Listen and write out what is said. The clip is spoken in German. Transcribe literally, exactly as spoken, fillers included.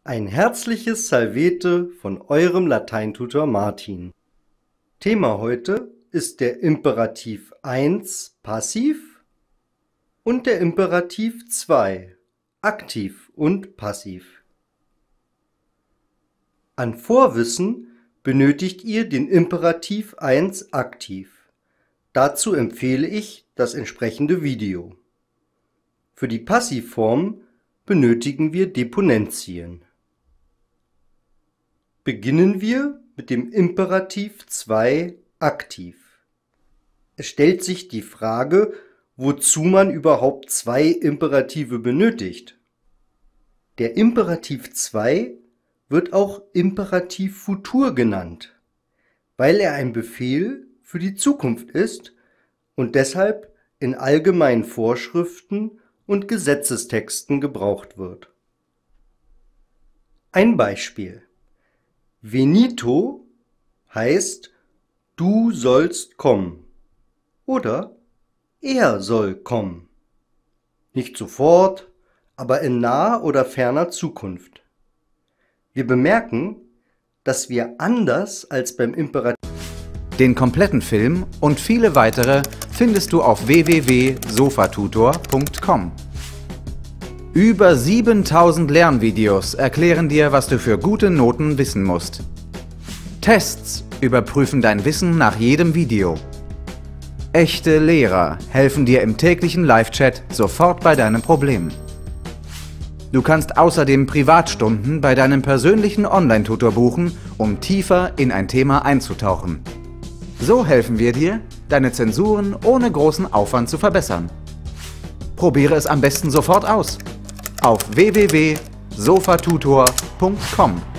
Ein herzliches Salvete von eurem Lateintutor Martin. Thema heute ist der Imperativ eins passiv und der Imperativ zwei aktiv und passiv. An Vorwissen benötigt ihr den Imperativ eins aktiv. Dazu empfehle ich das entsprechende Video. Für die Passivform benötigen wir Deponentien. Beginnen wir mit dem Imperativ zwei aktiv. Es stellt sich die Frage, wozu man überhaupt zwei Imperative benötigt. Der Imperativ zwei wird auch Imperativ futur genannt, weil er ein Befehl für die Zukunft ist und deshalb in allgemeinen Vorschriften und Gesetzestexten gebraucht wird. Ein Beispiel: Venito heißt du sollst kommen oder er soll kommen. Nicht sofort, aber in naher oder ferner Zukunft. Wir bemerken, dass wir anders als beim Imperativ. Den kompletten Film und viele weitere findest du auf w w w punkt sofatutor punkt com. Über siebentausend Lernvideos erklären dir, was du für gute Noten wissen musst. Tests überprüfen dein Wissen nach jedem Video. Echte Lehrer helfen dir im täglichen Live-Chat sofort bei deinem Problem. Du kannst außerdem Privatstunden bei deinem persönlichen Online-Tutor buchen, um tiefer in ein Thema einzutauchen. So helfen wir dir, deine Zensuren ohne großen Aufwand zu verbessern. Probiere es am besten sofort aus auf w w w punkt sofatutor punkt com.